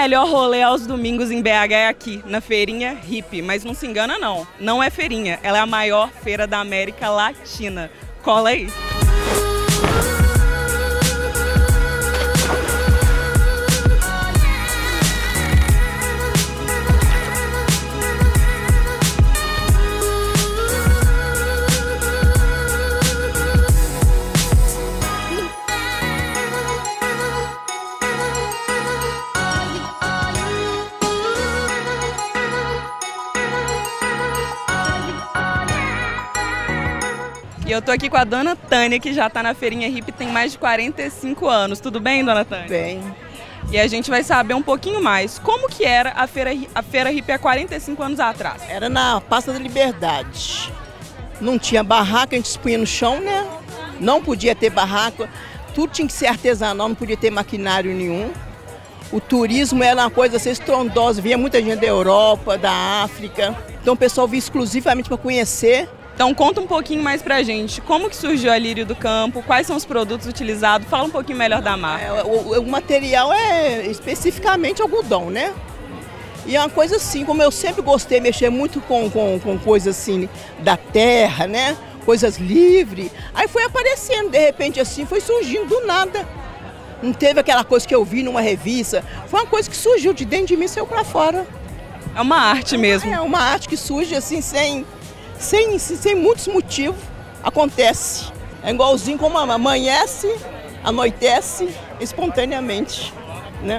melhor rolê aos domingos em BH é aqui, na Feirinha Hippie. Mas não se engana não, não é feirinha, ela é a maior feira da América Latina. Cola aí! E eu tô aqui com a dona Tânia, que já tá na Feirinha Hippie, tem mais de 45 anos. Tudo bem, dona Tânia? Bem. E a gente vai saber um pouquinho mais. Como que era a Feira Hippie há 45 anos atrás? Era na Praça da Liberdade. Não tinha barraca, a gente se punha no chão, né? Não podia ter barraca, tudo tinha que ser artesanal, não podia ter maquinário nenhum. O turismo era uma coisa assim, estrondosa, vinha muita gente da Europa, da África. Então o pessoal vinha exclusivamente para conhecer. Então conta um pouquinho mais pra gente, como que surgiu a Lírio do Campo, quais são os produtos utilizados, fala um pouquinho melhor da marca. O material é especificamente algodão, né? E é uma coisa assim, como eu sempre gostei de mexer muito com coisas assim da terra, né? Coisas livres. Aí foi aparecendo, de repente assim, foi surgindo do nada. Não teve aquela coisa que eu vi numa revista, foi uma coisa que surgiu de dentro de mim e saiu pra fora. É uma arte mesmo. É uma arte que surge assim, sem muitos motivos, acontece. É igualzinho como amanhece, anoitece espontaneamente, né?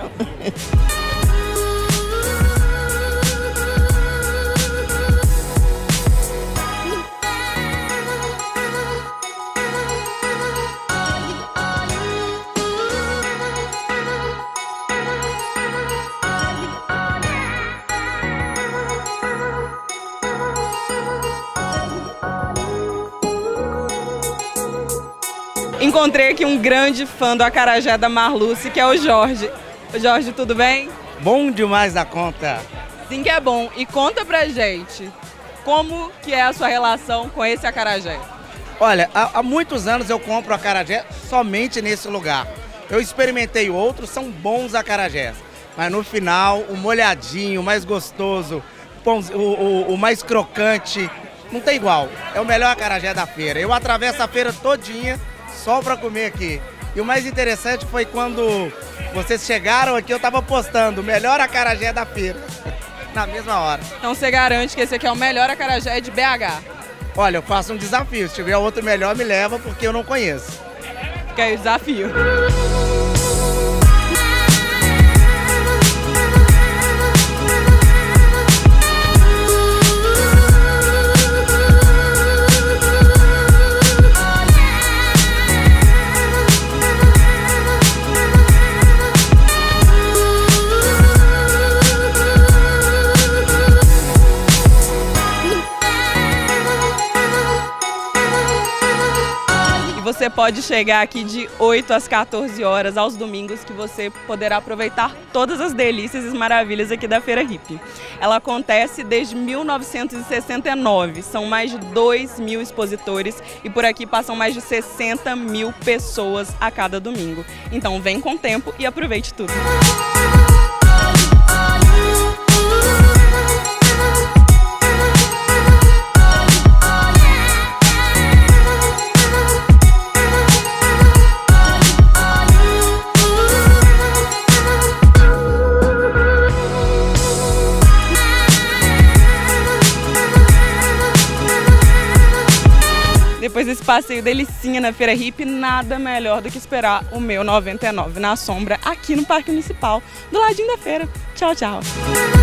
Encontrei aqui um grande fã do acarajé da Marluce, que é o Jorge. Jorge, tudo bem? Bom demais da conta. Sim que é bom. E conta pra gente, como que é a sua relação com esse acarajé? Olha, há muitos anos eu compro acarajé somente nesse lugar. Eu experimentei outros, são bons acarajés. Mas no final, o molhadinho, o mais gostoso, o mais crocante, não tem igual. É o melhor acarajé da feira. Eu atravesso a feira todinha só para comer aqui. E o mais interessante foi quando vocês chegaram aqui, eu estava postando o melhor acarajé da feira, na mesma hora. Então você garante que esse aqui é o melhor acarajé de BH? Olha, eu faço um desafio, se tiver outro melhor me leva, porque eu não conheço. Fica aí o desafio. Você pode chegar aqui de 8 às 14 horas aos domingos, que você poderá aproveitar todas as delícias e maravilhas aqui da Feira Hippie. Ela acontece desde 1969, são mais de 2.000 expositores e por aqui passam mais de 60.000 pessoas a cada domingo. Então vem com tempo e aproveite tudo! Depois desse passeio delicinha na Feira Hippie, nada melhor do que esperar o meu 99 na sombra aqui no Parque Municipal, do ladinho da feira. Tchau, tchau!